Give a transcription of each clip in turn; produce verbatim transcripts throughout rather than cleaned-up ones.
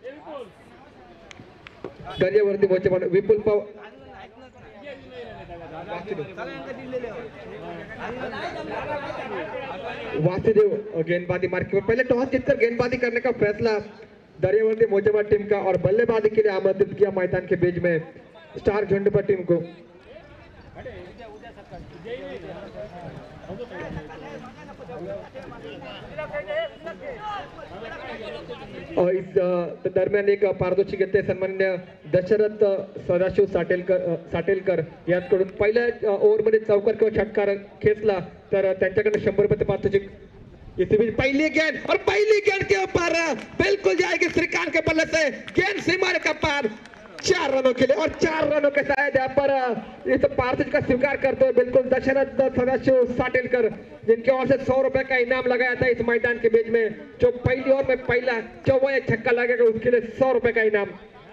दर्यावरती मोर्चा विपुल पवार वासुदेव गेंदबाजी मार्के पर पहले टॉस जीतकर गेंदबाजी करने का फैसला दरियावर्ती मोजाबाद टीम का और बल्लेबाजी के लिए आमंत्रित किया मैदान के बीच में स्टार झंडुपा टीम को। और इस दरम्यान एक पारितोषिक घेतले सन्माननीय दशरथ सदाशिव साटेलकर साटेलकर यांच्याकडून पहिल्या ओव्हरमध्ये चौकार किंवा षटकार खेचला तर त्यांच्याकडे शंभर रुपये पारितोषिक। इसी बीच पहली गेंद और पहली गेंद के ऊपर बिल्कुल जाएगी श्रीकांत के बल्ले से गेंद सीमा के पार चार रनों के लिए और चार रनों के साथ यहाँ पर इस पारितोषिक का स्वीकार करते हुए बिल्कुल दशरथ सदाशिव साटेलकर जिनके ओर से सौ रुपए का इनाम लगाया था इस मैदान के बीच में जो पहली ओवर में पहला चौवा छक्का लगेगा उसके लिए सौ रुपए का इनाम।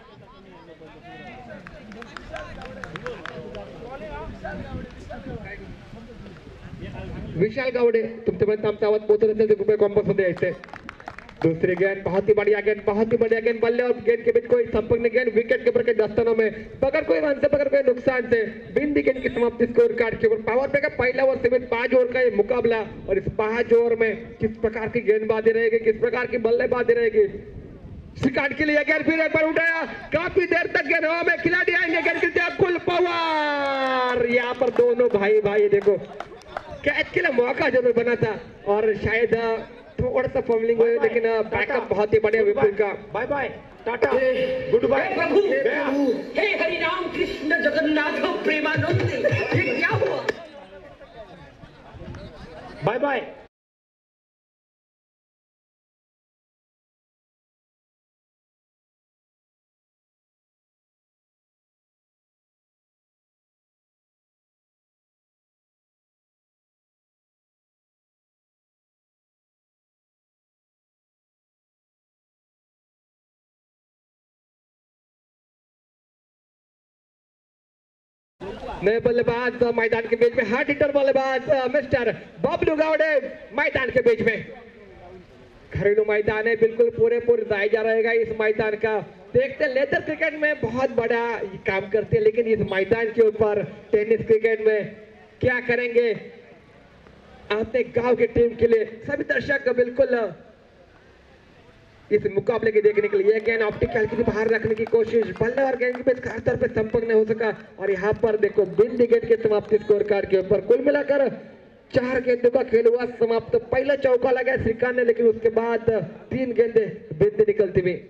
विशाल गावडे तुमच्यापर्यंत आमचा आवाज पोहोचत असेल तर कृपया कॉम्पस मध्ये यायचे। दूसरी गेंद बहुत ही बढ़िया गेंद बहुत ही बढ़िया गेंद बल्ले और गेंद के बीच कोई संपर्क नहीं गेंद विकेट के ऊपर के दस्तनों में बगैर कोई रन से बगैर कोई नुकसान से बिंदी गेंद की समाप्ति स्कोर कार्ड के ऊपर पावर प्ले का पहला ओवर सीमित पांच ओवर का ये मुकाबला और इस पांच ओवर में किस प्रकार की गेंदबाजी रहेगी किस प्रकार की बल्लेबाजी रहेगी। श्रीकांत के लिए गेंद फिर एक बार उठाया काफी देर तक गेंद हवा में खिलाड़ी आएंगे गेंद के कुल पवार यहाँ पर दोनों भाई भाई देखो कैच के लिए मौका जरूर बना था और शायद थोड़ा सा फॉर्मलिंग हुई लेकिन बैकअप बहुत ही बढ़िया विपुल का। Bye bye tata good bye प्रभु हे हरि राम कृष्ण जगन्नाथ प्रेमानंद ये क्या हुआ बाय बाय। नए बल्लेबाज मैदान के बीच में हार्ड हिटर बल्लेबाज मिस्टर बबलू गावड़े मैदान के बीच में। घरेलू मैदान है बिल्कुल पूरे पूरे जायजा रहेगा इस मैदान का। देखते लेदर क्रिकेट में बहुत बड़ा काम करते हैं लेकिन इस मैदान के ऊपर टेनिस क्रिकेट में क्या करेंगे अपने गांव की टीम के लिए सभी दर्शक बिल्कुल इस मुकाबले के देखने के लिए गेंद ऑप्टिकल की बाहर रखने की कोशिश बल्ले और गेंद के बीच खास तौर पे संपर्क नहीं हो सका और यहाँ पर देखो बिंदी गेंद के समाप्ति स्कोर कार्ड के ऊपर कुल मिलाकर चार गेंदों का खेल हुआ समाप्त। पहला चौका लगा श्रीकांत ने लेकिन उसके बाद तीन गेंदे बिंदी निकलती हुई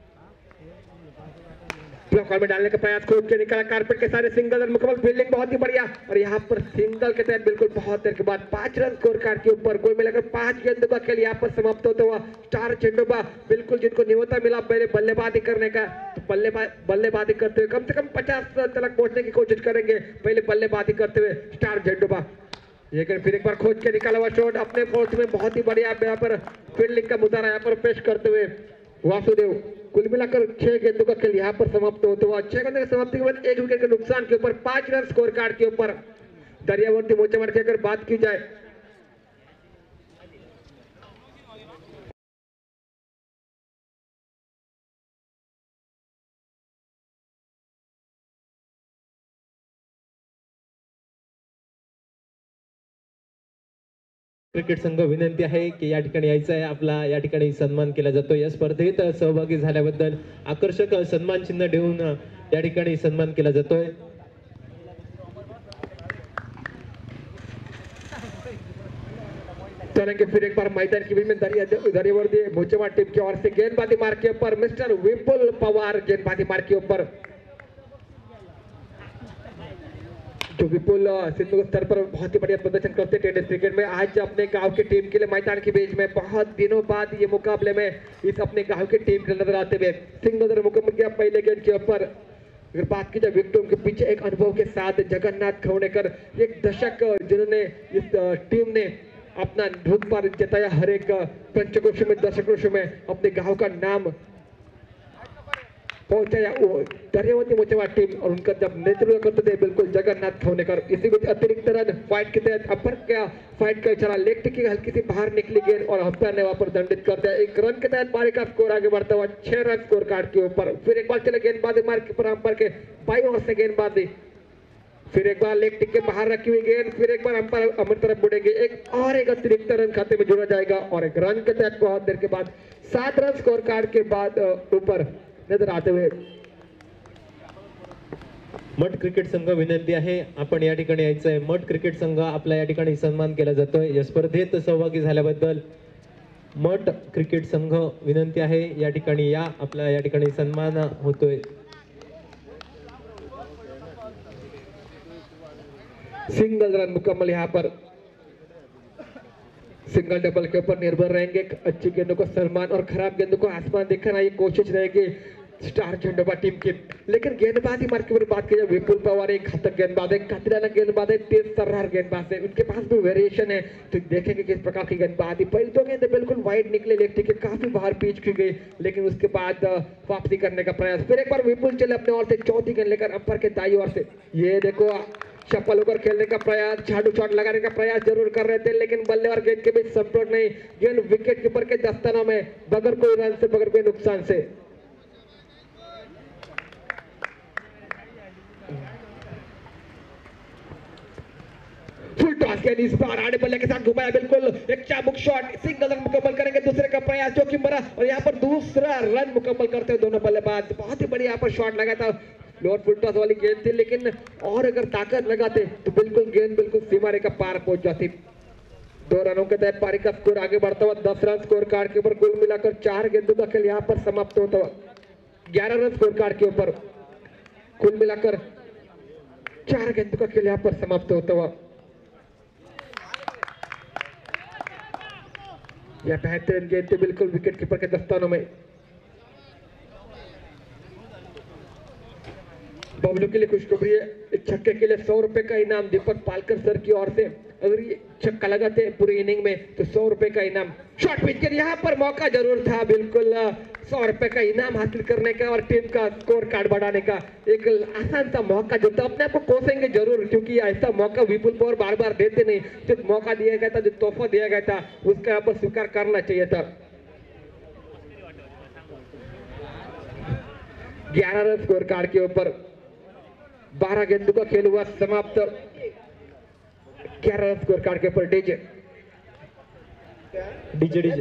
ब्लॉक में डालने का प्रयास खोज के निकाला कारपेट के सारे सिंगल और मुकम्मल फील्डिंग बहुत ही बढ़िया और यहाँ पर सिंगल के तहत बिल्कुल बहुत देर के बाद पांच रन स्कोर कार्ड के ऊपर कोई मिलाकर पांच गेंदों का खेल यहाँ पर समाप्त होता हुआ स्टार चेंडूबा बिल्कुल जिनको न्योता मिला पहले बल्लेबाजी करने का तो बल्लेबाज बल्लेबाजी करते हुए कम से कम पचास तक पहुंचने की कोशिश करेंगे पहले बल्लेबाजी करते हुए स्टार चेंडूबा लेकिन फिर एक बार खोज के निकाला हुआ शॉट अपने फोर्स में बहुत ही बढ़िया यहाँ पर फील्डिंग का मुद्दा यहाँ पर पेश करते हुए वासुदेव। कुल मिलाकर छह गेंदों का खेल यहाँ पर समाप्त होता हुआ छह गेंदों की समाप्ति के बाद एक विकेट के नुकसान के ऊपर पांच रन स्कोर कार्ड के ऊपर दरियावर्ती मोचामार की अगर बात की जाए क्रिकेट संघ विनंती आहे की या ठिकाणी यायचं आहे आपला या ठिकाणी सन्मान केला जातो। या स्पर्धेत सहभागी झाल्याबद्दल आकर्षक सन्मान चिन्ह देऊन या ठिकाणी सन्मान केला जातोय। चलेंगे फिर एक बार मैदान के बीच में दरियावर्ती मोचामार टीम की ओर से गेंदबाजी मार के ऊपर मिस्टर विपुल पवार गेंदबाजी मार के ऊपर जो विपुल सिंधु स्तर पर बहुत ही बढ़िया प्रदर्शन करते हैं टेनिस क्रिकेट में। आज अपने गांव की टीम के लिए मैदान के बीच में बहुत दिनों बाद ये मुकाबले में इस अपने गांव की टीम के नजर आते हुए सिंह नजर मुकम्मल किया पहले गेंद के ऊपर। अगर बात की जाए विकेटों के पीछे एक अनुभव के साथ जगन्नाथ खवणेकर एक दशक जिन्होंने इस टीम ने अपना ढूंढ पर जताया हर एक पंचकोश में दशकोश में अपने गांव का नाम पहुंचा या वो दरियावती मोचेवा टीम और उनका जब नेतृत्व करते थे बिल्कुल जगन्नाथ खौनेकर। इसी बीच अतिरिक्त रन फाइट के तहत अपर क्या फाइट का इशारा लेग टिक हल्की सी बाहर निकली गेंद और अंपायर ने वहां पर दंडित कर दिया। एक रन के तहत पारी का स्कोर आगे बढ़ता हुआ छह रन स्कोर कार्ड के ऊपर। फिर एक बार चले गेंदबाजी मार के पर अंपायर के बाई ओवर से गेंदबाजी, फिर एक बार लेग टिक के बाहर रखी हुई गेंद, फिर एक बार अंपायर अमर तरफ मुड़ेंगे, एक और एक अतिरिक्त रन खाते में जोड़ा जाएगा और एक रन के तहत बहुत देर के बाद सात रन स्कोर कार्ड के बाद ऊपर नजर आते हुए। मठ क्रिकेट संघ विनंती आहे आपण या ठिकाणी यायचं आहे। मठ क्रिकेट संघ आपला या ठिकाणी सन्मान केला जातोय या स्पर्धेत सहभागी झाल्याबद्दल। मठ क्रिकेट संघ विनंती आहे या ठिकाणी या, आपला या ठिकाणी सन्मान होतोय। सिंगल रन मुकम्मल यहाँ पर, सिंगल डबल के ऊपर निर्भर रहेंगे। अच्छी गेंदों को सलमान और खराब गेंदों को आसमान दिखाना ये कोशिश रहेगी स्टार झंडोबा टीम की। लेकिन गेंदबाजी मार के बात की जाए, विपुल पवार एक घातक गेंदबाज है, कातिलाना गेंदबाज है, तेज तर्रार गेंदबाज है, उनके पास भी वेरिएशन है। तो देखेंगे किस प्रकार की गेंदबाजी। पहले दो गेंद बिल्कुल वाइड निकले, लेग टिक काफी बाहर पिच की गई, लेकिन उसके बाद वापसी करने का प्रयास। फिर एक बार विपुल चले अपने ओर से चौथी गेंद लेकर अंपायर के दाई ओर से, ये देखो चप्पल होकर खेलने का प्रयास, झाड़ू शॉट लगाने का प्रयास जरूर कर रहे थे, लेकिन बल्ले और गेंद के बीच संपर्क नहीं। गेंद विकेट कीपर के दस्ताना में बगैर कोई रन से, बगैर कोई नुकसान से। फुल टॉस गेंद इस बार आड़े बल्ले के साथ घुमाया, बिल्कुल एक चाबुक शॉट, सिंगल रन मुकम्मल करेंगे। दूसरे का प्रयास जो कि मरा और यहाँ पर दूसरा रन मुकम्मल करते हुए दोनों बल्लेबाज। बहुत ही बढ़िया यहाँ पर शॉट लगा था, लोअर फुल टॉस वाली गेंद थी, लेकिन और अगर ताकत लगाते तो बिल्कुल गेंद बिल्कुल सीमा रेखा पार पहुंच जाती। दो रनों के तहत पारी का स्कोर आगे बढ़ता हुआ दस रन स्कोर कार्ड के ऊपर। कुल मिलाकर चार गेंदों का खेल यहाँ पर समाप्त होता हुआ ग्यारह रन स्कोर कार्ड के ऊपर। कुल मिलाकर चार गेंदों का खेल यहाँ पर समाप्त होता हुआ। यह बेहतरीन गेंद थी बिल्कुल विकेट कीपर के दस्तानों में। बबलू के लिए खुशखबरी है, इस छक्के के लिए सौ रुपए का इनाम दीपक पालकर सर की ओर से। अगर ये छक्का लगाते पूरी इनिंग में तो सौ रुपए का इनाम। शॉट पिच के यहाँ पर मौका जरूर था, बिल्कुल सौ रुपए का इनाम हासिल करने का और टीम का स्कोर कार्ड बढ़ाने का एक आसान सा मौका जो था। अपने आप को कोसेंगे जरूर, क्योंकि ऐसा मौका विपुल पवार बार बार देते नहीं। जो मौका दिया गया था, जो तोहफा दिया गया था, उसका यहाँ पर स्वीकार करना चाहिए था। ग्यारह रन स्कोर कार्ड के ऊपर बारह गेंदों का खेल हुआ समाप्त। ग्यारह रन स्कोर कार्ड के ऊपर डीजे डीजे डीजे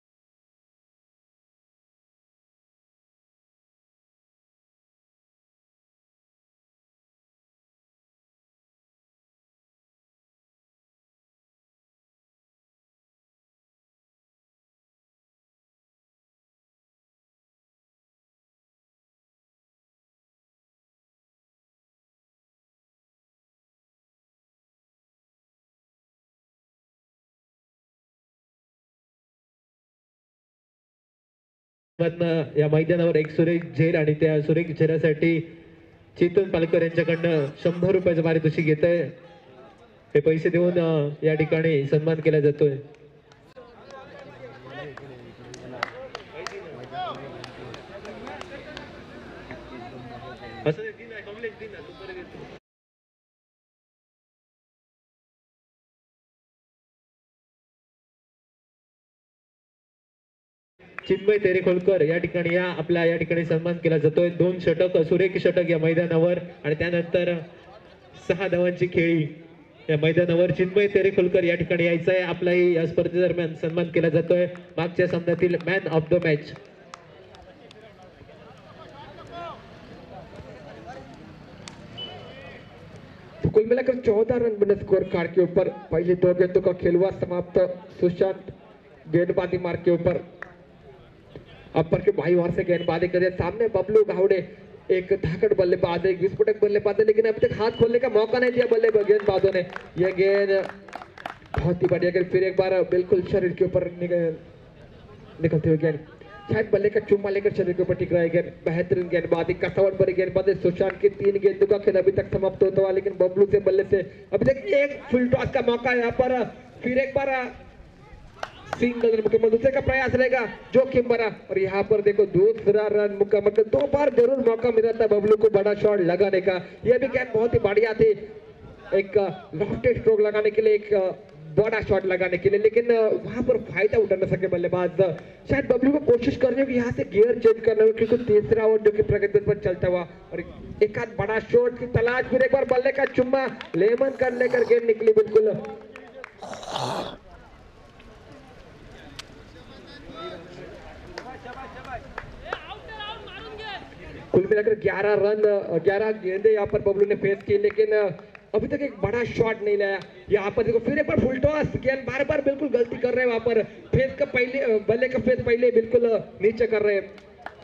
या मैदानावर एक सुरेख झेल आणि त्या सुरेख झेलासाठी चेतन पालकर यांच्याकडनं शंभर रुपयाचं पारितोषिक घेत आहे। हे पैसे देऊन या ठिकाणी सन्मान केला जातोय। असं दिन आहे, कमलेश दिन आहे, तू बरं घेतो। चिन्मय तेरेखोलकर या ठिकाणी या आपला या ठिकाणी सन्मान केला जातोय। दोन षटक, सुरेख षटक या मैदानावर आणि त्यानंतर सहा धावांची खेळी या मैदानावर। चिन्मय तेरेखोलकर या ठिकाणी यायचं आहे, आपलाही या स्पर्धेदरम्यान सन्मान केला जातोय मागच्या सामन्यातील मॅन ऑफ द मॅच। कुल मिलाकर चौदह रन बने स्कोर कार्ड के ऊपर। पहले दो गेंदों का खेल हुआ समाप्त। सुशांत गेंदबाजी मार्ग के ऊपर अपर के भाई ओर से गेंदबाजी करे। सामने बबलू गावड़े एक धाकड़ बल्लेबाज है, एक विस्फोटक बल्लेबाज है, लेकिन अभी तक हाथ खोलने का मौका नहीं दिया बल्ले गेंदबाजों ने। यह गेंद बहुत ही बढ़िया गेंद, फिर एक बार बिल्कुल शरीर के ऊपर निकलते हुए गेंद, शायद बल्ले का चुम्मा लेकर शरीर के ऊपर टिक रहा है गेंद। बेहतरीन गेंदबाजी, कसावट भरी गेंदबाजी। सुशांत की तीन गेंदों का खेल अभी तक समाप्त होता हुआ, लेकिन बबलू से बल्ले से अभी तक एक फुल टॉस का मौका यहाँ पर। फिर एक बार सिंगल रन मुकम्मल, दूसरे का प्रयास रहेगा जोखिम भरा और यहाँ पर देखो दूसरा रन मुकम्मल। दो बार जरूर मौका मिला था बबलू को बड़ा शॉट लगाने का, यह भी गेंद बहुत ही बढ़िया थी, एक लॉफ्टेड स्ट्रोक लगाने के लिए, एक बड़ा शॉट लगाने के लिए, लेकिन वहां पर फायदा उठा न सके बल्लेबाज। शायद बबलू को कोशिश करनी होगी यहाँ से गियर चेंज करना होगा, क्योंकि तीसरा ओवर जो कि प्रगति पर चलता हुआ और एक आध बड़ा शॉट की तलाश, फिर एक बार बल्ले का चुम्मा लेमन कर लेकर गेंद निकली बिल्कुल। कुल मिलाकर ग्यारह रन ग्यारह गेंदे यहाँ पर बबलू ने फेस की, लेकिन अभी तक एक बड़ा शॉट नहीं लाया। यहाँ पर देखो फिर एक बार फुल टॉस, गेंद बार बार बिल्कुल गलती कर रहे हैं, वहां पर फेस का पहले बल्ले का फेस पहले बिल्कुल नीचे कर रहे हैं।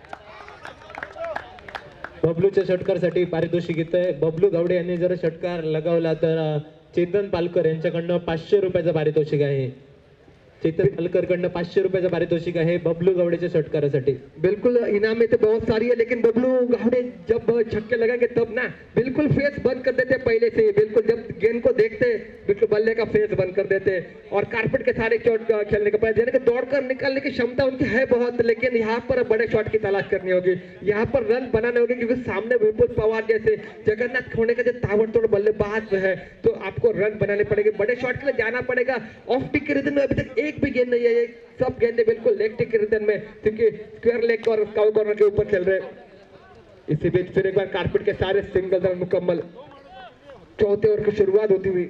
बबलूच्या षटकारासाठी पारितोषिक येत आहे। बबलू गावडे यांनी जर षटकार लगावला तर चेतन पालकर यांच्याकडनं पाचशे रुपयाचं पारितोषिक आहे। चेतन पालकर कडनं पाचशे रुपयाचं पारितोषिक आहे बबलू गावडेच्या षटकारासाठी। बिल्कुल इनामें तो बहुत सारी है, लेकिन बबलू गावड़े जब छक्के लगाएंगे तब ना बिल्कुल फेस बंद कर देते पहले से, बिल्कुल जब गेंद को देखते बिल्कुल बल्ले का फेस बंद कर देते और कारपेट के सारे चोट खेलने का प्रयास, यानी कि दौड़कर निकालने की क्षमता उनकी है बहुत, लेकिन यहाँ पर बड़े शॉट की तलाश करनी होगी, यहाँ पर रन बनाने होंगे, क्योंकि सामने विपुल पवार जैसे जगन्नाथ खोने का जो ताबड़तोड़ बल्लेबाज है, तो आपको रन बनाने पड़ेंगे, बड़े शॉट के लिए जाना पड़ेगा। ऑफ टिक के रिदम में अभी तक एक भी गेंद नहीं है, ये सब गेंदे बिल्कुल लेग टिक के रिदम में, क्योंकि स्क्वायर लेग और काउ कॉर्नर के ऊपर खेल रहे हैं। इसी बीच फिर एक बार कारपेट के सारे सिंगल रन मुकम्मल, चौथे ओवर की शुरुआत होती हुई।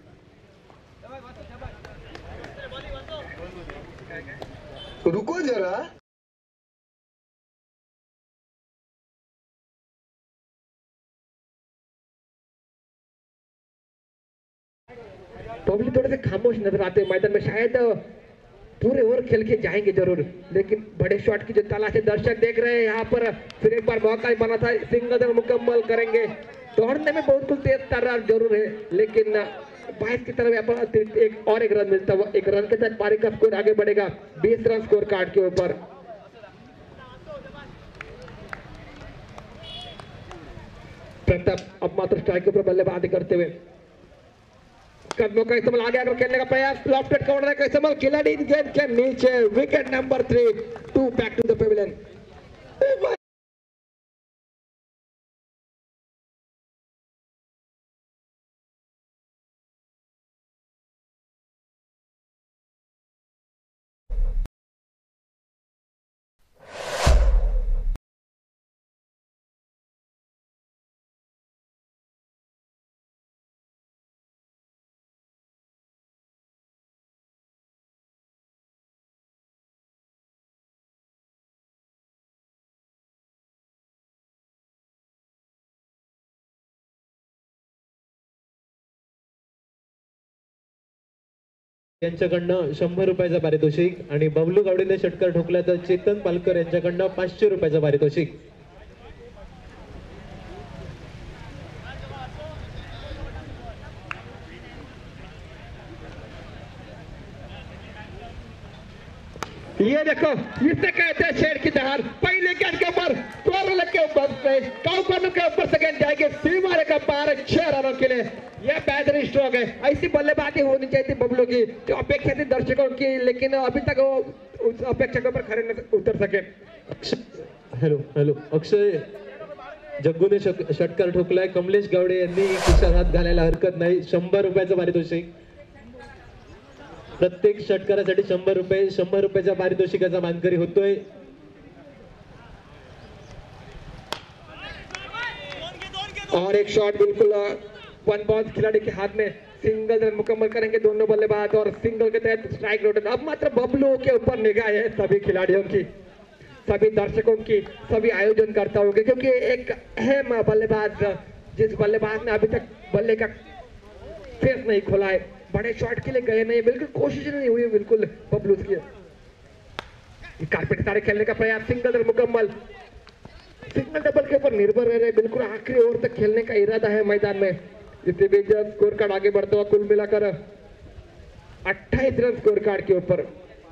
रुको जरा, पब्लिक थोड़े से खामोश नजर आते हैं मैदान में, शायद पूरे ओवर खेल के जाएंगे जरूर, लेकिन बड़े शॉट की जो तलाश है दर्शक देख रहे हैं। यहाँ पर फिर एक बार मौका बना था, सिंगल रन मुकम्मल करेंगे। दौड़ने में बहुत कुछ तेज तर्रार जरूर है, लेकिन बाईस की तरफ यहाँ पर अतिरिक्त एक और एक रन मिलता हुआ, एक रन के साथ पारी का स्कोर आगे बढ़ेगा बीस रन स्कोर कार्ड के ऊपर। प्रताप अब मात्र स्ट्राइक के ऊपर बल्लेबाजी करते हुए कदमों का इस्तेमाल आगे आकर खेलने का प्रयास, लॉफ्टेड कॉर्नर का इस्तेमाल, खिलाड़ी गेंद के नीचे, wicket number three, to back to the pavilion. यांच्याकडनं शंभर रुपयाचं पारितोषिक आणि बबलू गावडेने षटकार ठोकला तर चेतन पालकर यांच्याकडनं पाचशे रुपयाचं पारितोषिक। ये देखो इसे कहते हैं शेर की दहाड़, पहले गेंद के ऊपर कॉर्नर के ऊपर से काउ कॉर्नर के ऊपर से गेंद जाएगी सीमारे का पार छह रनों के लिए, यह बेहतरीन स्ट्रोक है। ऐसी बल्लेबाजी होनी चाहिए थी बबलू की, जो अपेक्षा थी दर्शकों की, लेकिन अभी तक वो उस अपेक्षा के ऊपर खड़े न उतर सके। हॅलो हॅलो अक्षय जग्गूने षटकार ठोकलाय, कमलेश गावडे यांनी खिशात हात घालायला हरकत नाही, शंभर रुपयाचं पारितोषिक। प्रत्येक षटकारासाठी शंभर रुपये शंभर रुपयाच्या पारितोषिकाचा मानकरी होतोय। और एक शॉट बिल्कुल वन बॉल खिलाड़ी के हाथ में, सिंगल रन मुकम्मल करेंगे दोनों बल्लेबाज और सिंगल के तहत स्ट्राइक रोटेट। अब मात्र बबलू के ऊपर निगाह है सभी खिलाड़ियों की, सभी दर्शकों की, सभी आयोजनकर्ताओं की, क्योंकि एक अहम बल्लेबाज, जिस बल्लेबाज ने अभी तक बल्ले का फेस नहीं खोला है, बड़े शॉट के लिए गए नहीं, बिल्कुल कोशिश नहीं हुई बिल्कुल बबलू की। कारपेट सारे खेलने का प्रयास, सिंगल रन मुकम्मल, सिंगल डबल के ऊपर निर्भर रह रहे, बिल्कुल आखिरी ओवर तक खेलने का इरादा है मैदान में। इसी बीच स्कोर कार्ड आगे बढ़ता हुआ, कुल मिलाकर अट्ठाईस रन स्कोर कार्ड के ऊपर।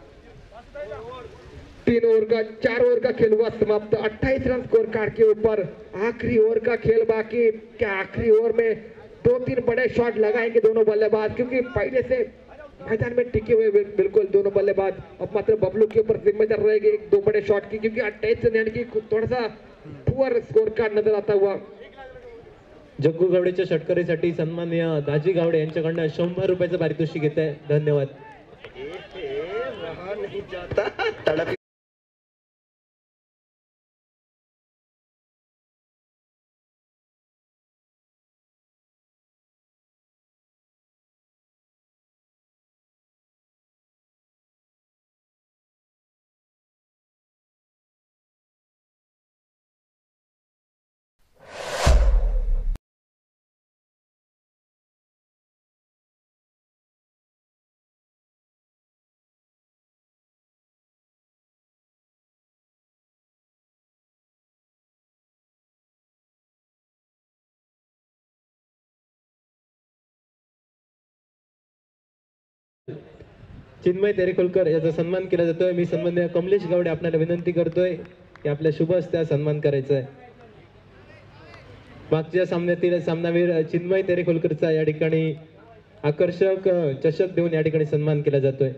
तीन ओवर का चार ओवर का खेल हुआ समाप्त, अट्ठाईस रन स्कोर कार्ड के ऊपर। आखिरी ओवर का खेल बाकी, क्या आखिरी ओवर में दो तीन बड़े शॉट लगाएंगे दोनों बल्लेबाज, क्योंकि पहले से मैदान में टिके हुए बिल- बिल्कुल दोनों बल्लेबाज। अब मात्र बबलू के ऊपर जिम्मेदार रहेगी एक दो बड़े शॉट की, क्योंकि अट्ठाईस यानी कि थोड़ा सा पुअर स्कोर कार्ड नजर आता हुआ। जग्गू गावडेच्या षटकारीसाठी सन्माननीय दाजी गावडे यांच्याकडनं शंभर रुपयाचं पारितोषिक घेत आहे. धन्यवाद. ए, ए, रहा नहीं जाता तड़प चिन्मय तेरेखोलकर याचा सन्मान केला जातोय. मी सन्माननीय कमलेश गावडे आपल्याला विनंती करतोय की आपल्या शुभ हस्ते सन्मान करायचा आहे. मागच्या सामन्यातील सामनावीर चिन्मय तेरेखोलकरचा या ठिकाणी आकर्षक अ, चषक देऊन या ठिकाणी सन्मान केला जातोय.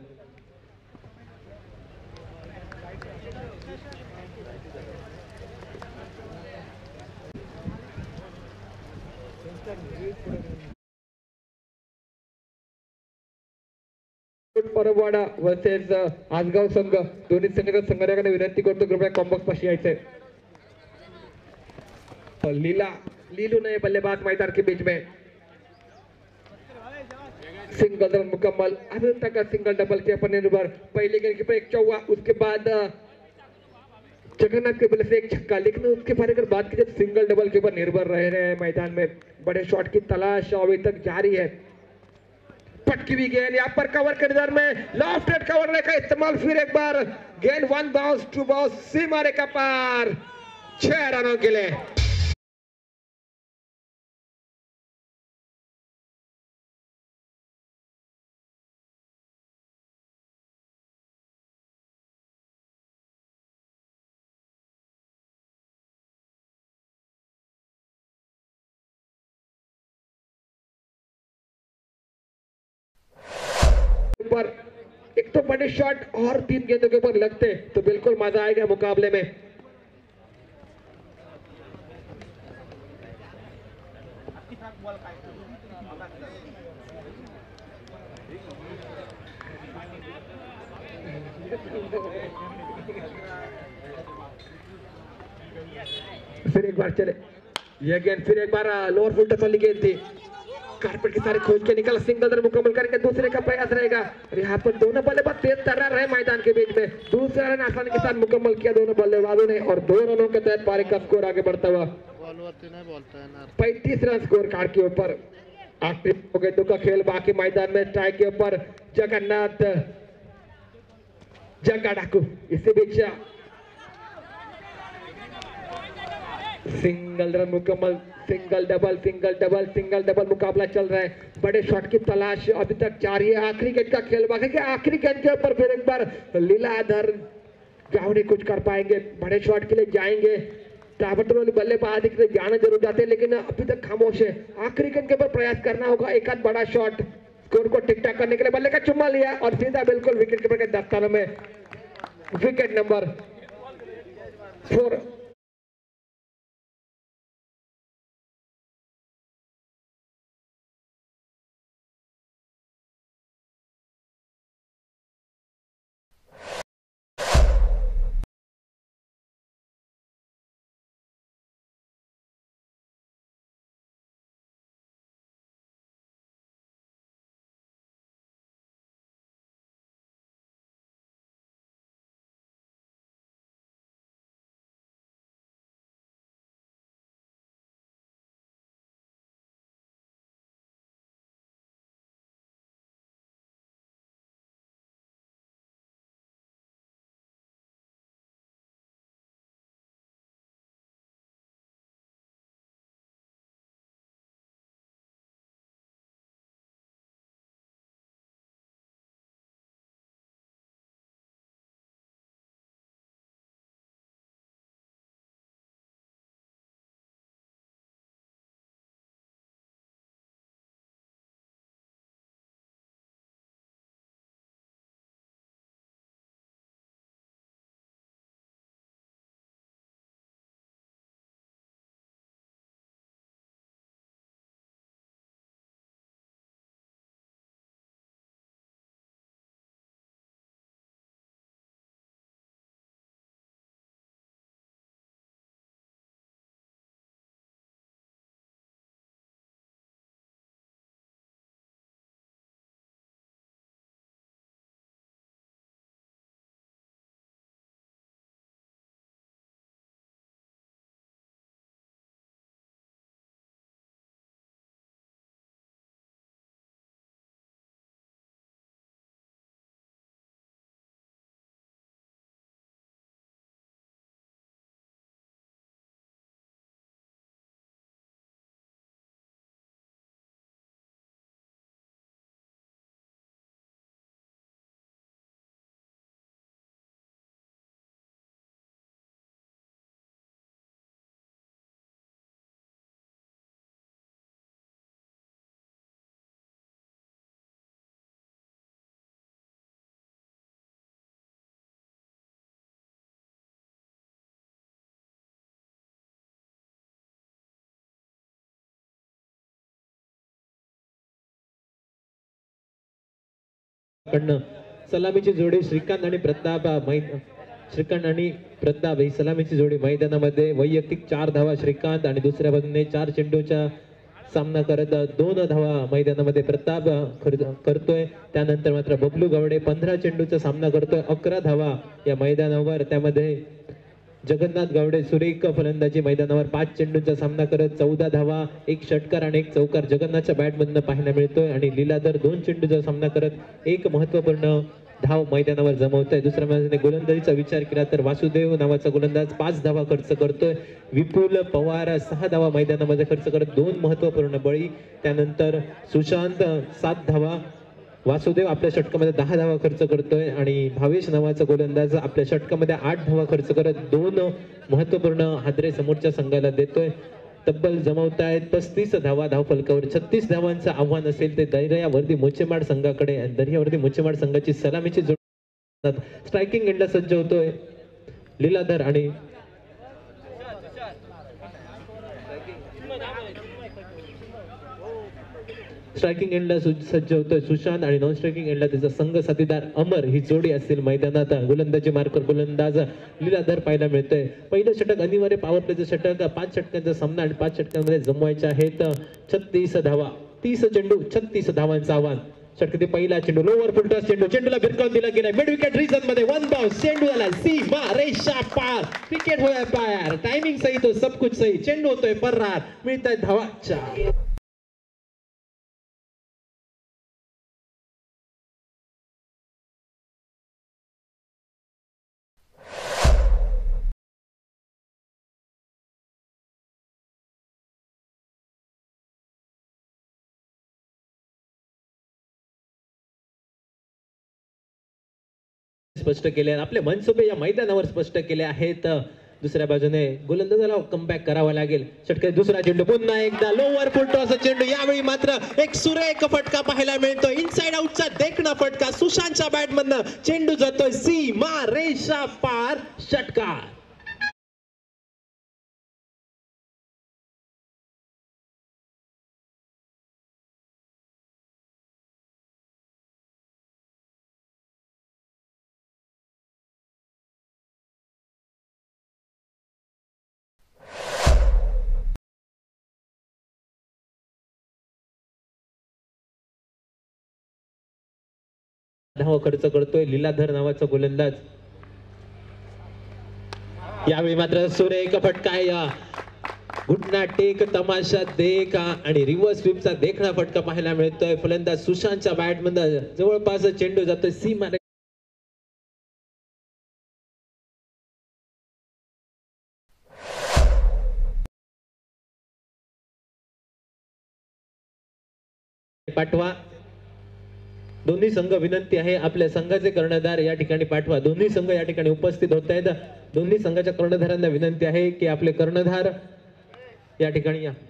परवाडा वर्सेस आसगाव संघ, दोन्ही संघाच्या संघटकांना विनंती करतो कृपया कॉम्बॉक्स पाशी यायचे. और लीला लीलू नए बल्लेबाज मैदान के बीच में सिंगल रन मुकम्मल। अभी तक का सिंगल डबल के ऊपर निर्भर। पहले गेंद के ऊपर एक चौवा, उसके बाद अ, जगन्नाथ के बल्ले से एक छक्का, लेकिन उसके बाद अगर बात की जाए सिंगल डबल के ऊपर निर्भर रह रहे हैं मैदान में। बड़े शॉट की तलाश अभी तक जारी है। पटकी भी गेंद यहाँ पर कवर के नजर में लॉफ्टेड कवर का इस्तेमाल, फिर एक बार गेंद वन बाउंस टू बाउंस सीमा रेखा पार, छह रनों के लिए। ऊपर एक तो बड़े शॉट और तीन गेंदों के ऊपर लगते तो बिल्कुल मजा आएगा मुकाबले में। फिर एक बार चले यह गेंद, फिर एक बार लोअर फुल टच वाली गेंद थी। कारपेट के सारे खोज के निकल, सिंगल रन मुकम्मल करेंगे, दूसरे का प्रयास रहेगा। और यहाँ पर दोनों बल्लेबाज तेज तर्रार रहे मैदान के बीच में। दूसरा रन आसानी के साथ मुकम्मल किया दोनों बल्लेबाजों ने और दो रनों के तहत पारी का स्कोर आगे बढ़ता हुआ पैंतीस रन स्कोर कार्ड के ऊपर। आखिरी हो गए दो का खेल बाकी मैदान में। स्ट्राइक के ऊपर जगन्नाथ जग्गा डाकू, इसी बीच सिंगल रन मुकम्मल, single double single double single double मुकाबला चल रहा है। बड़े शॉट की तलाश अभी तक जारी है। आखिरी गेंद का खेल बाकी है। आखिरी गेंद के ऊपर फिर एक बार लीलाधर गावड़े कुछ कर पाएंगे, बड़े शॉट के लिए जाएंगे। ताबड़तोड़ वाली बल्लेबाज दिख रहे जाना जरूर जाते हैं, लेकिन अभी तक खामोश है। आखिरी गेंद के ऊपर प्रयास करना होगा, एक आध बड़ा शॉट स्कोर को ठीक ठाक करने के लिए। बल्ले का चुम्मा लिया और सीधा बिल्कुल विकेट कीपर के दस्तानों में। Wicket number four. कडनं सलामीची जोडी श्रीकांत आणि प्रताप मैद श्रीकांत आणि प्रताप ही सलामीची जोडी मैदानामध्ये वैयक्तिक चार धावा श्रीकांत आणि दुसऱ्या बाजूने चार चेंडूचा सामना करत दोन धावा मैदानामध्ये प्रताप करतोय. त्यानंतर मात्र बबलू गावडे पंधरा चेंडूचा सामना करतोय, अकरा धावा या मैदानावर. त्यामध्ये जगन्नाथ गावडे सुरेख फलंदाजी मैदानावर पाच चेंडूंचा सामना करत चौदा धावा, एक षटकार आणि एक चौकार जगन्नाथच्या बॅटमधनं पाहायला मिळतोय. आणि लीलाधर दोन चेंडूचा सामना करत एक महत्वपूर्ण धाव मैदानावर जमवतोय. दुसऱ्या बाजूने गोलंदाजीचा विचार केला तर वासुदेव नावाचा गोलंदाज पाच धावा खर्च करतोय. विपुल पवार सहा धावा मैदानामध्ये खर्च करत दोन महत्वपूर्ण बळी. त्यानंतर सुशांत सात धावा, वासुदेव आपल्या षटकामध्ये दहा धावा खर्च करतोय आणि भावेश नावाचा गोलंदाज आपल्या षटकामध्ये आठ धावा खर्च करत दोन महत्वपूर्ण हादरे समोरच्या संघाला देतोय. तब्बल जमवतायत पस्तीस धावा धावफलकावर. छत्तीस धावांचं आव्हान असेल ते दर्यावर्दी मोचेमाड संघाकडे. दर्यावर्दी मोचेमाड संघाची सलामीची जोड स्ट्रायकिंग एंडला सज्ज होतोय लीलाधर आणि स्ट्रायकिंग एंडला सज्ज होतोय सुशांत आणि नॉन स्ट्रायकिंग एंडला त्याचा संघ साथीदार अमर ही जोडी असतील मैदानात. गोलंदाजी मार्कर गोलंदाज लीलाधर पाहायला मिळतोय. पहिलं षटक अनिवार्य पॉवर प्लेचं षटक, पाच षटकांचा सामना आणि पाच षटकांमध्ये जमवायचे आहेत छत्तीस धावा. तीस चेंडू छत्तीस धावांचं आव्हान. षटकातील पहिला चेंडू लोवर फुलटॉस चेंडू, चेंडूला भिरकावून दिला गेलाय मिड विकेट रिजन मध्ये. वन बाउन्स चेंडू झाला सीमा रेषा पार. क्रिकेट होया पार. टायमिंग सही तो सब कुछ सही. चेंडू होतोय पर्रार. मिळताय धावा चार. स्पष्ट केले आपले मनसुबे या मैदानावर स्पष्ट केले आहेत. दुसऱ्या बाजूने गोलंदाजाला कमबॅक करावा लागेल. षटकात दुसरा चेंडू पुन्हा एकदा लोवर फुलटॉस चेंडू. यावेळी मात्र एक सुरेख फटका पाहायला मिळतो. इनसाइड आउटचा देखणा फटका सुशांतच्या बॅट मधनं. चेंडू जातोय सीमा रेषा पार. षटकार. धाव खर्च करतोय लीलाधर नावाचा गोलंदाज. यावेळी मात्र सुरेख फटका घुटना टेक तमाशा देख आणि रिव्हर्स स्वीपचा देखणा फटका पाहायला मिळतोय. फलंदाज सुशांतच्या बॅट मध्ये जवळपास चेंडू जातोय सीमा पाठवा. दोन्ही संघ विनंती आहे आपल्या संघाचे कर्णधार या ठिकाणी पाठवा. दोन्ही संघ या ठिकाणी उपस्थित होत आहेत. दोन्ही संघाच्या कर्णधारांना विनंती आहे की आपले कर्णधार या ठिकाणी या.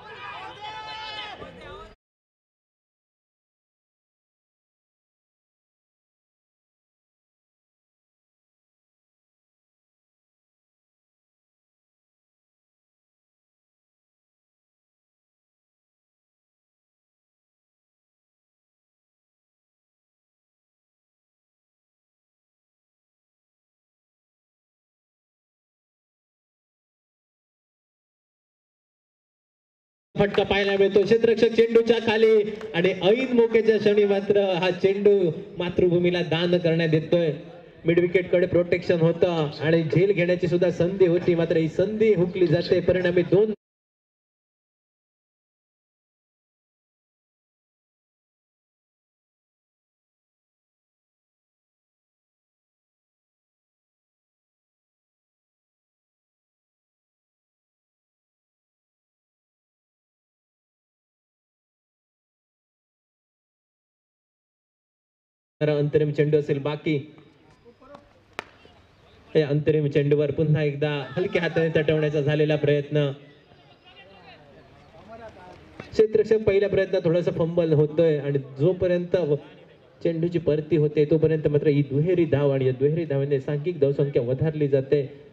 फटका पाहायला मिळतो क्षेत्ररक्षक चेंडूच्या खाली आणि ऐन मोक्याच्या क्षणी मात्र हा चेंडू मातृभूमीला दान करण्यात येतोय. मिड विकेट कडे प्रोटेक्शन होतं आणि झेल घेण्याची सुद्धा संधी होती, मात्र ही संधी हुकली जाते. परिणामी दोन अंतरिम चेंडू असेल बाकी. अंतरिम चेंडूवर पुन्हा एकदा हलक्या हाताने तटवण्याचा झालेला प्रयत्न. क्षेत्ररक्षक पहिल्या प्रयत्नात थोडासा फंबल होतोय आणि जोपर्यंत चेंडूची परती होते तोपर्यंत मात्र ही दुहेरी धाव आणि या दुहेरी धावेने सांघिक धावसंख्या वधारली जाते.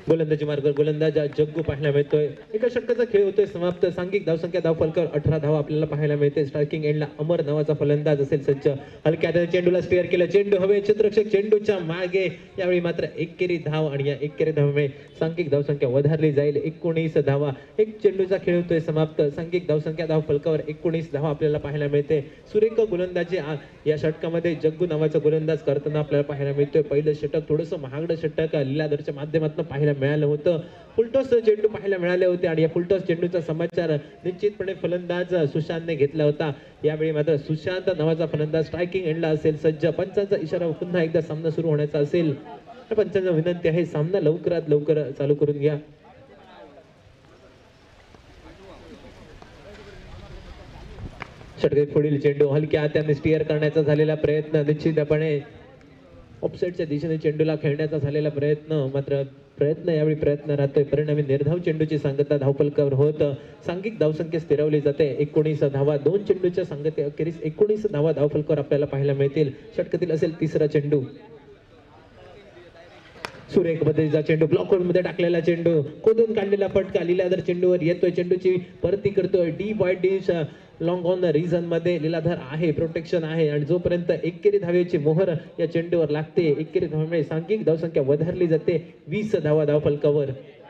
गोलंदाजी मार्गावर गोलंदाज जग्गू पाहायला मिळतोय. एका षटकाचा खेळ होतोय समाप्त. सांघिक धावसंख्या धाव फलकावर अठरा धावा आपल्याला पाहायला मिळते. स्ट्रायकिंग एंडला अमर नावाचा फलंदाज असेल सज्ज. हलक्या हाताने चेंडूला स्टेअर केलं. चेंडू हवे. क्षेत्ररक्षक चेंडूच्या मागे. यावेळी मात्र एकेरी धाव आणि या एकेरी धावामुळे सांघिक धावसंख्या वधारली जाईल. एकोणीस धावा. एक चेंडूचा खेळ होतोय समाप्त. सांघिक धावसंख्या धाव फलकावर एकोणीस धावा आपल्याला पाहायला मिळते. सुरेख गोलंदाजी या षटकामध्ये जग्गू नावाचा गोलंदाज करताना आपल्याला पाहायला मिळतोय. पहिलं षटक थोडंसं महागडं षटक लीलाधरच्या माध्यमातून पाहायला मिळालं होतं. फुलटॉस चेंडू पाहायला मिळाले होते आणि या फुलटॉस चेंडूचा समाचार निश्चितपणे फलंदाज सुशांतने घेतला होता. यावेळी मात्र सुशांत नावाचा फलंदाज स्ट्रायकिंग एंडला असेल सज्ज. पंचांचा इशारा पुन्हा एकदा सामना सुरू होण्याचा असेल. पंचांना विनंती आहे सामना लवकरात लवकर चालू करून घ्या. षटकात पुढील चेंडू हलक्या हाताने स्टीअर करण्याचा झालेला प्रयत्न. निश्चितपणे ऑफसाईडच्या दिशेने चेंडूला खेळण्याचा झालेला प्रयत्न. मात्र प्रयत्न यावेळी प्रयत्न राहतोय. परिणामी निर्धाव चेंडूची सांगता धावफलकावर होत. सांघिक धावसंख्या स्थिरवली जाते. एकोणीस धावा. दोन चेंडूच्या सांगते अखेरीस एकोणीस धावा धावफलकावर आपल्याला पाहायला मिळतील. षटकातील असेल तिसरा चेंडू. सुरेख पद्धतीचा चेंडू ब्लॉक मध्ये टाकलेला चेंडू. खोदून काढलेला फटका लीलाधर चेंडूवर येतोय. चेंडूची परती करतोय. डीप वाईड डिश लॉंग ऑन रिझन मध्ये लीलाधर आहे. प्रोटेक्शन आहे आणि जोपर्यंत एकेरी धावेची मोहर या चेंडूवर लागते एकेरी धावेमुळे सांघिक धावसंख्या वधारली जाते. वीस धावा धावफलकावर.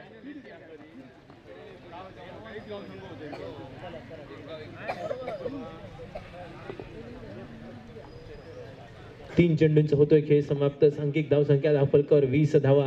तीन चेंडूंचा होतोय खेळ समाप्त. सांघिक धावसंख्या धावफलकावर वीस धावा.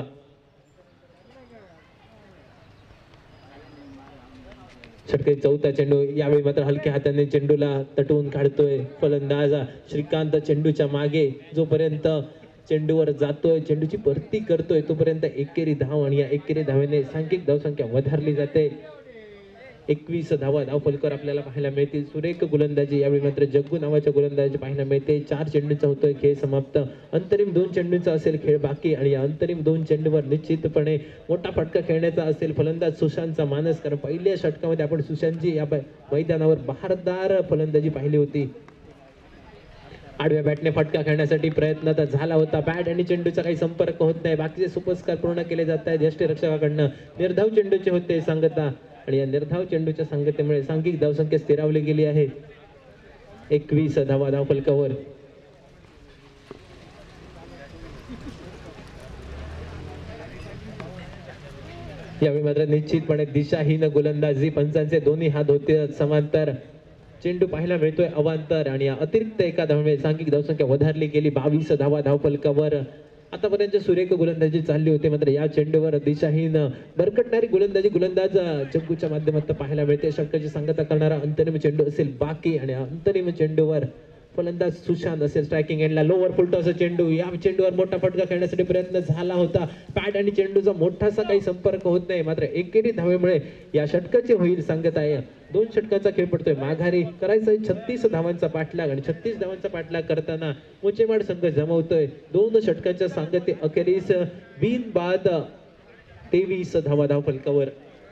षटकात चौथा चेंडू. यावेळी मात्र हलक्या हाताने चेंडूला तटवून काढतोय फलंदाज श्रीकांत. चेंडूच्या मागे जोपर्यंत चेंडूवर जातोय चेंडूची भरती करतोय तोपर्यंत एकेरी धाव आणि या एकेरी धावेने सांघिक धावसंख्या वधारली जाते. एकवीस धावा धावफलकावर आपल्याला पाहायला मिळतील. सुरेख गोलंदाजी यावेळी मात्र जग्गू नावाच्या गोलंदाजी पाहायला मिळते. चार चेंडूंचा होतोय खेळ समाप्त. अंतरिम दोन चेंडूंचा असेल खेळ बाकी आणि या अंतरिम दोन चेंडूवर निश्चितपणे मोठा फटका खेळण्याचा असेल फलंदाज सुशांतचा मानस. कारण पहिल्या षटकामध्ये आपण सुशांतची या मैदानावर बहारदार फलंदाजी पाहिली होती. आडव्या बॅटने फटका खेळण्यासाठी प्रयत्न तर झाला होता. बॅट आणि चेंडूचा काही संपर्क होत नाही. बाकीचे सुपस्कार पूर्ण केले जात आहेत यष्टीरक्षकाकडनं. निर्धाव चेंडूचे होते सांगता आणि या निर्धाव चेंडूच्या सांगतेमुळे सांघिक धावसंख्या स्थिरावली गेली आहे. एकवीस धावा धावफलकावर. यावेळी मात्र निश्चितपणे दिशाहीन गोलंदाजी. पंचांचे दोन्ही हात होते समांतर. चेंडू पाहायला मिळतोय अवांतर आणि अतिरिक्त एका धावेमुळे सांघिक धावसंख्या वधारली गेली. बावीस धावा धावफलकावर. आतापर्यंत सुरेख गोलंदाजी चालली होती मात्र या चेंडूवर दिशाहीन भरकटणारी गोलंदाजी गोलंदाज जग्गूच्या माध्यमातून पाहायला मिळते. षटकाची सांगता करणारा अंतरिम चेंडू असेल बाकी आणि अंतरिम चेंडूवर फलंदाज सुशांत असेल स्ट्रायकिंग एंडला. लोअर फुलटॉस चेंडू. या चेंडूवर मोठा फटका खेळण्यासाठी प्रयत्न झाला होता. पॅड आणि चेंडूचा मोठासा काही संपर्क होत नाही. मात्र एकेरी धावेमुळे या षटकाची होईल सांगत आहे. दोन षटकाचा खेळ पडतोय माघारी. करायचा छत्तीस धावांचा पाठलाग आणि छत्तीस धावांचा पाठलाग करताना मोचेमाड संघ जमवतोय. दोन षटकाच्या सांगते अखेरीस बिन बाद तेवीस धावा धावफलकावर.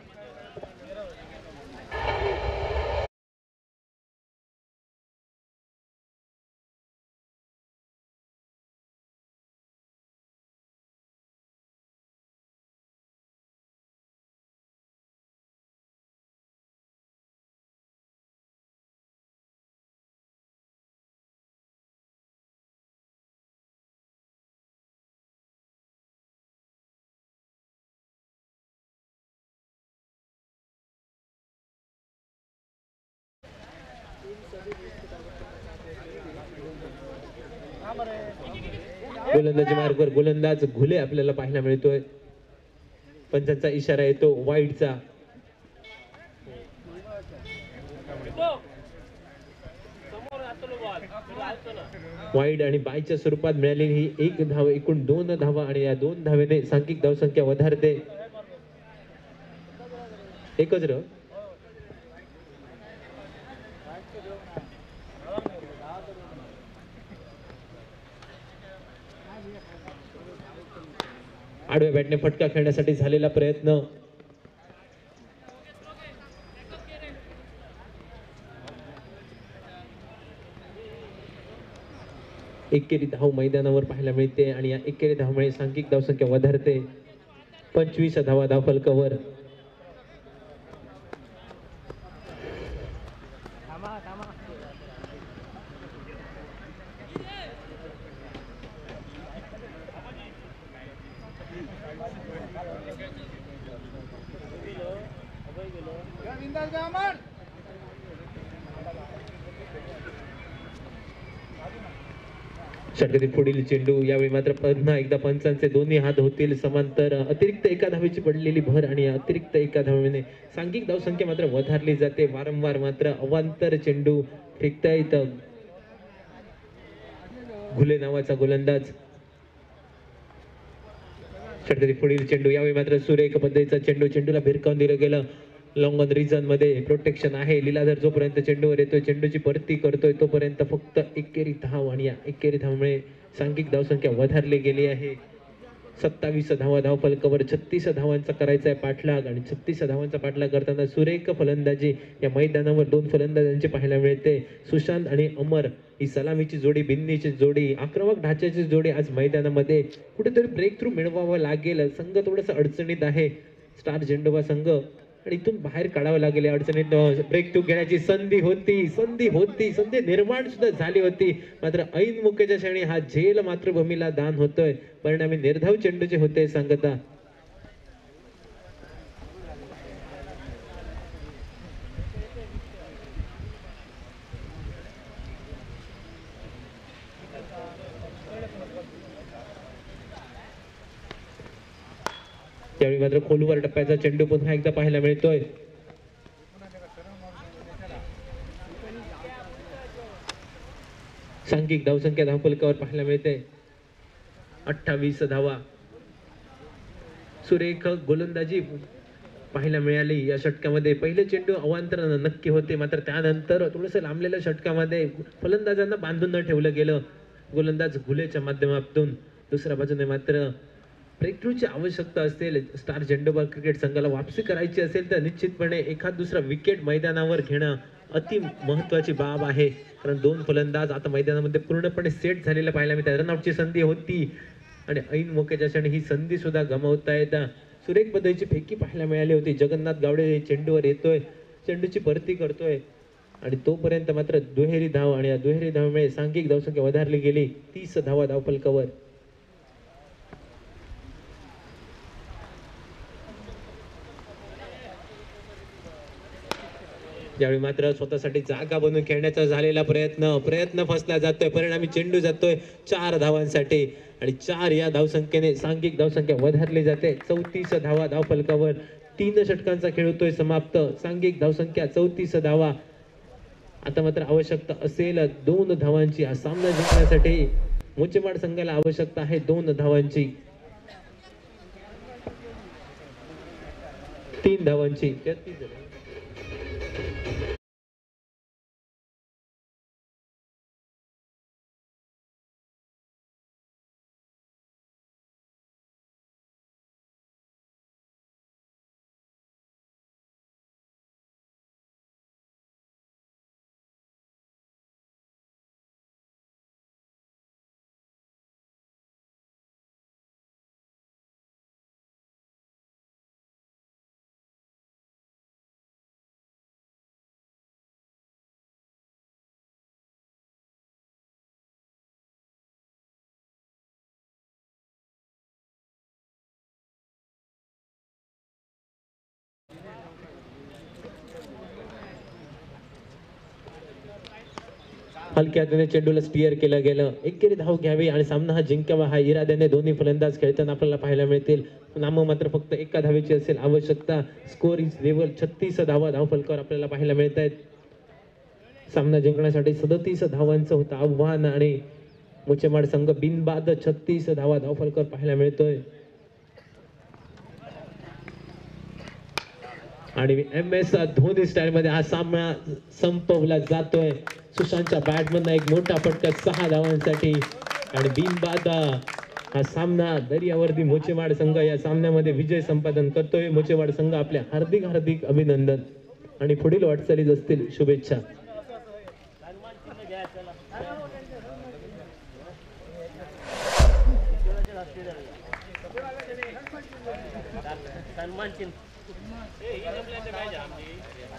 गोलंदाजी मार्गावर गोलंदाज घुले आपल्याला पाहायला मिळतोय. पंचांचा इशारा येतो वाईडचा. वाईड आणि बायच्या स्वरूपात मिळालेली ही एक धाव. एकूण दोन धावा आणि या दोन धावेने सांघिक धावसंख्या वधारते. एकच र आडव्या बॅटने फटका खेळण्यासाठी झालेला प्रयत्न. एकेरी धाव मैदानावर पाहायला मिळते आणि या एकेरी धावमुळे सांघिक धावसंख्या वधारते. पंचवीस धावा धावफलकावर. षटकातील पुढील चेंडू. यावेळी मात्र पुन्हा एकदा पंचांचे दोन्ही हात होतील समांतर. अतिरिक्त एका धावेची पडलेली भर आणि अतिरिक्त एका धावेने सांघिक धावसंख्या मात्र वधारली जाते. वारंवार मात्र अवांतर चेंडू फेकतायत घुले नावाचा गोलंदाज. षटकातील पुढील चेंडू. यावेळी मात्र सुरेख पद्धतीचा चेंडू. चेंडूला भिरकावून दिलं गेलं. लॉंग ऑन रिजन मध्ये प्रोटेक्शन आहे. लीलाधर जोपर्यंत चेंडूवर येतोय, चेंडूची परती करतोय, तोपर्यंत फक्त एकेरी धाव आणि या एकेरी धावमुळे सांघिक धावसंख्या वधारली गेली आहे. सत्तावीस धावा धावफलकावर. छत्तीस धावांचा करायचा आहे पाठलाग आणि छत्तीस धावांचा पाठलाग करताना सुरेख फलंदाजी या मैदानावर दोन फलंदाजांची पाहायला मिळते. सुशांत आणि अमर ही सलामीची जोडी, बिन्नीची जोडी, आक्रमक ढाच्याची जोडी आज मैदानामध्ये कुठेतरी ब्रेक थ्रू मिळवावं लागेल. संघ थोडंसं अडचणीत आहे स्टार झेंडोबा संघ आणि इथून बाहेर काढावं लागेल. अडचणीत ब्रेक थ्रू घेण्याची संधी होती संधी होती संधी निर्माण सुद्धा झाली होती. मात्र ऐन मुख्याच्या क्षणी हा झेल मातृभूमीला दान होतोय. परिणामी निर्धाव चेंडूचे होते सांगता. त्यावेळी मात्र खोलवर टप्प्याचा चेंडू पुन्हा एकदा पाहायला मिळतोय. सांघिक धावसंख्या धावफलकावर पाहायला मिळते अठ्ठावीस धावा. सुरेख गोलंदाजी पाहायला मिळाली या षटकामध्ये. पहिले चेंडू अवांतर नक्की होते, मात्र त्यानंतर थोडंसं लांबलेल्या षटकामध्ये फलंदाजांना बांधून न ठेवलं गेलं गोलंदाज घुलेच्या माध्यमातून. दुसऱ्या बाजूने मात्र ब्रेकथ्रूची आवश्यकता असेल, स्टार झेंडोबा क्रिकेट संघाला वापसी करायची असेल तर निश्चितपणे एखाद दुसरा विकेट मैदानावर घेणं अति महत्वाची बाब आहे. कारण दोन फलंदाज आता मैदानामध्ये पूर्णपणे सेट झालेला पाहायला मिळतात. रनआउटची संधी होती आणि ऐन मोक्याच्या क्षणी ही संधी सुद्धा गमावतायत. सुरेख पद्धतीची फेकी पाहायला मिळाली होती. जगन्नाथ गावडे चेंडूवर येतोय, चेंडूची परती करतोय आणि तोपर्यंत मात्र दुहेरी धाव आणि या दुहेरी धावमुळे सांघिक धावसंख्या वधारली गेली. तीस धावा धावफलकावर. ज्यावेळी मात्र स्वतःसाठी जागा बनवून खेळण्याचा झालेला प्रयत्न प्रयत्न फसला जातोय. परिणामी चेंडू जातोय चार धावांसाठी आणि चार या धावसंख्येने सांघिक धावसंख्या वधारली जाते. चौतीस धावा धावफलकावर. तीन षटकांचा खेळ होतोय समाप्त. सांघिक धावसंख्या चौतीस धावा. आता मात्र आवश्यकता असेल दोन धावांची. हा सामना जिंकण्यासाठी मोचेमाड संघाला आवश्यकता आहे दोन धावांची, तीन धावांची. हलक्या हाताने चेंडूला स्टिअर केलं गेलं. एकेरी धाव घ्यावी आणि सामना हा जिंकावा हा इराद्याने दोन्ही फलंदाज खेळताना आपल्याला पाहायला मिळतील. नाम मात्र फक्त एका धावेची असेल आवश्यकता. Score is level. छत्तीस धावा धावफलकावर आपल्याला पाहायला मिळत आहेत. सामना जिंकण्यासाठी सदतीस धावांचं होतं आव्हान आणि मोचेमाड संघ बिनबाद छत्तीस धावा धावफलकावर पाहायला मिळतोय. आणि एम एस धोनी स्टाईल मध्ये हा सामना संपवला जातोय. सुशांतच्या बॅटमधनं एक मोठा फटका सहा धावांसाठी आणि बिनबाद हा सामना दर्यावर्दी मोचेमाड संघ या सामन्यामध्ये विजय संपादन करतोय. मोचेमाड संघ आपले हार्दिक हार्दिक अभिनंदन आणि पुढील वाटचालीत असतील शुभेच्छा. सन्मान चिन्ह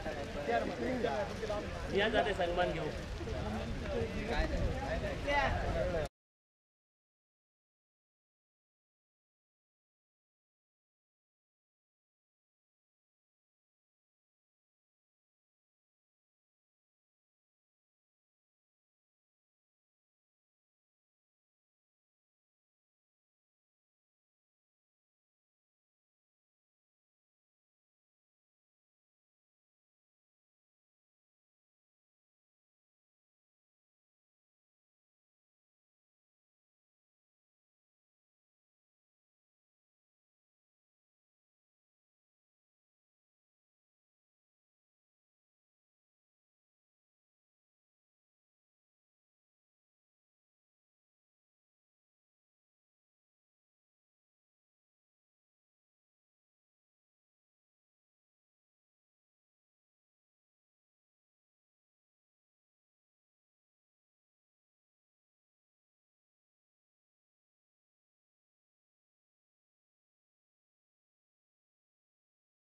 या जाते सन्मान घेऊ